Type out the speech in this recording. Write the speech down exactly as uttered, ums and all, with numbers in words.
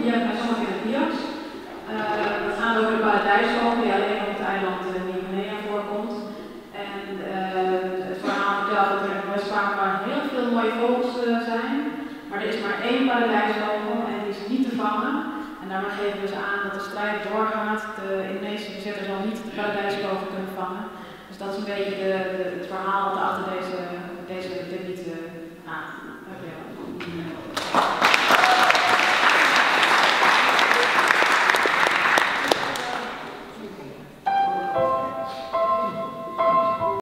hier bij sommige in het I A X. Uh, we gaan over de paradijsvogel die alleen op het eiland uh, Nieuw-Guinea voorkomt. En uh, het verhaal vertelt dat er in West-Papua heel veel mooie vogels uh, zijn. Maar er is maar één paradijsvogel en die is niet te vangen. En daarmee geven we ze aan dat de strijd doorgaat. De Indonesische bezetter zal niet de paradijsvogel kunnen vangen. Dus dat is een beetje de, de, het verhaal dat achter deze